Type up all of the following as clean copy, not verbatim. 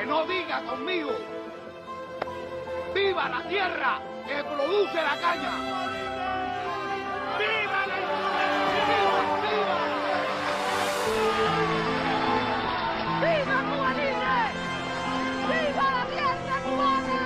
que no diga conmigo. ¡Viva la tierra que produce la caña! ¡Viva la ¡Viva! ¡Viva! ¡Viva Cuba Libre! ¡Viva la tierra cubana!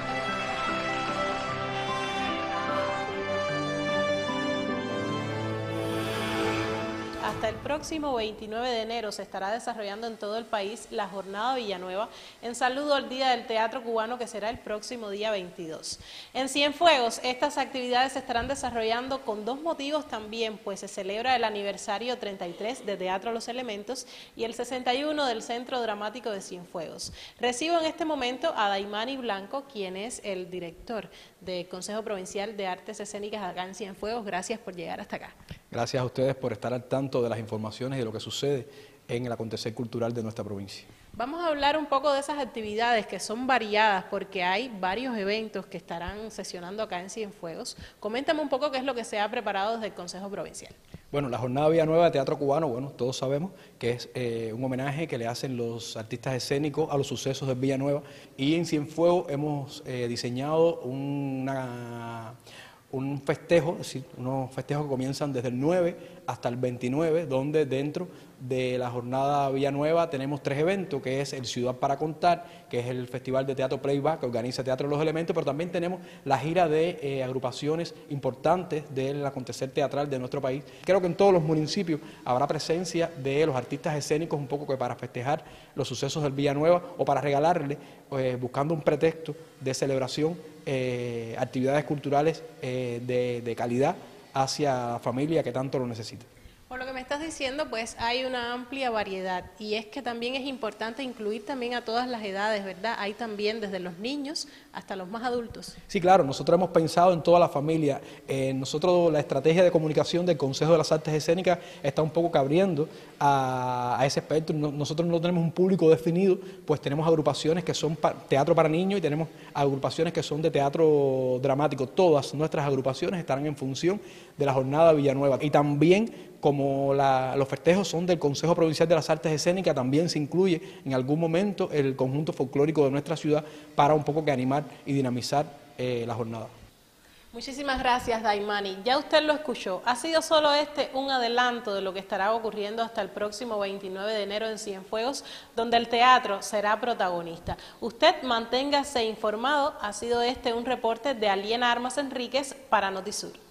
Hasta el próximo 29 de enero se estará desarrollando en todo el país la Jornada Villanueva en saludo al Día del Teatro Cubano, que será el próximo día 22. En Cienfuegos, estas actividades se estarán desarrollando con dos motivos también, pues se celebra el aniversario 33 de Teatro Los Elementos y el 61 del Centro Dramático de Cienfuegos. Recibo en este momento a Daimani Blanco, quien es el director del Consejo Provincial de Artes Escénicas acá en Cienfuegos. Gracias por llegar hasta acá. Gracias a ustedes por estar al tanto de las informaciones y de lo que sucede en el acontecer cultural de nuestra provincia. Vamos a hablar un poco de esas actividades que son variadas porque hay varios eventos que estarán sesionando acá en Cienfuegos. Coméntame un poco qué es lo que se ha preparado desde el Consejo Provincial. Bueno, la Jornada Villanueva de Teatro Cubano, bueno, todos sabemos que es un homenaje que le hacen los artistas escénicos a los sucesos de Villanueva, y en Cienfuegos hemos diseñado un festejo, es decir, unos festejos que comienzan desde el 9 hasta el 29, donde dentro de la Jornada Villanueva tenemos tres eventos, que es el Ciudad para Contar, que es el Festival de Teatro Playback que organiza Teatro Los Elementos, pero también tenemos la gira de agrupaciones importantes del acontecer teatral de nuestro país. Creo que en todos los municipios habrá presencia de los artistas escénicos, un poco que para festejar los sucesos del Villanueva o para regalarle, buscando un pretexto de celebración, actividades culturales de calidad hacia la familia que tanto lo necesita. Por lo que me estás diciendo, pues hay una amplia variedad, y es que también es importante incluir también a todas las edades, ¿verdad? Hay también desde los niños hasta los más adultos. Sí, claro, nosotros hemos pensado en toda la familia. Nosotros, la estrategia de comunicación del Consejo de las Artes Escénicas está un poco abriendo a ese espectro. Nosotros no tenemos un público definido, pues tenemos agrupaciones que son teatro para niños y tenemos agrupaciones que son de teatro dramático. Todas nuestras agrupaciones estarán en función de la Jornada Villanueva, y también, como los festejos son del Consejo Provincial de las Artes Escénicas, también se incluye en algún momento el conjunto folclórico de nuestra ciudad para un poco que animar y dinamizar la jornada. Muchísimas gracias, Daimani. Ya usted lo escuchó. Ha sido solo un adelanto de lo que estará ocurriendo hasta el próximo 29 de enero en Cienfuegos, donde el teatro será protagonista. Usted manténgase informado. Ha sido un reporte de Aliena Armas Enríquez para Notisur.